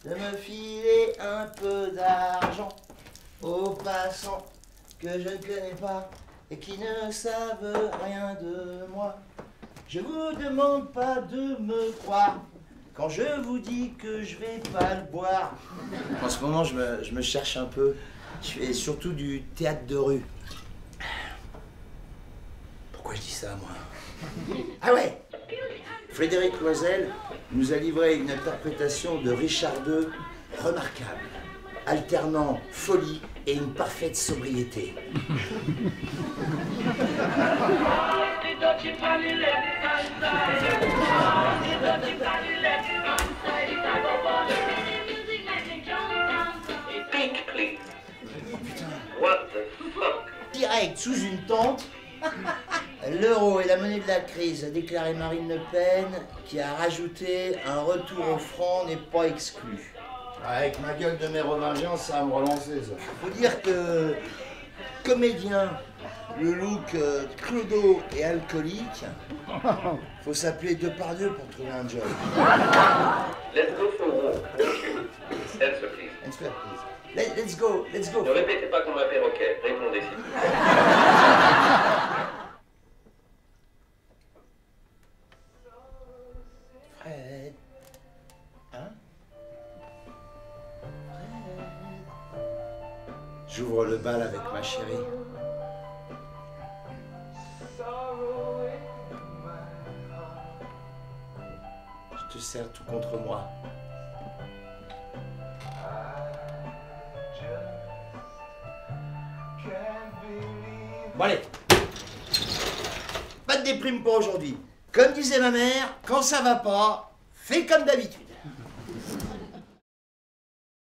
de me filer un peu d'argent aux passants que je ne connais pas et qui ne savent rien de moi. Je vous demande pas de me croire quand je vous dis que je vais pas le boire. En ce moment, je me cherche un peu. Je fais surtout du théâtre de rue. Pourquoi je dis ça, moi? Ah ouais! Frédéric Loisel nous a livré une interprétation de Richard II remarquable, alternant folie et une parfaite sobriété. Speak, please. Oh putain. What the fuck? Direct sous une tente, l'euro est la monnaie de la crise, a déclaré Marine Le Pen, qui a rajouté un retour au franc n'est pas exclu. Avec ma gueule de mérovingien, ça va me relancer, ça. Faut dire que, comédien, le look clodo et alcoolique, faut s'appeler Depardieu pour trouver un job. Let's go for a walk. Answer, please. Answer, please. Let's go, let's go. Ne répétez pas comme un perroquet. Répondez, s'il vous plaît. Fred. Hein? Fred. J'ouvre le bal avec ma chérie. Je te serre tout contre moi. Bon allez, pas de déprime pour aujourd'hui. Comme disait ma mère, quand ça va pas, fais comme d'habitude.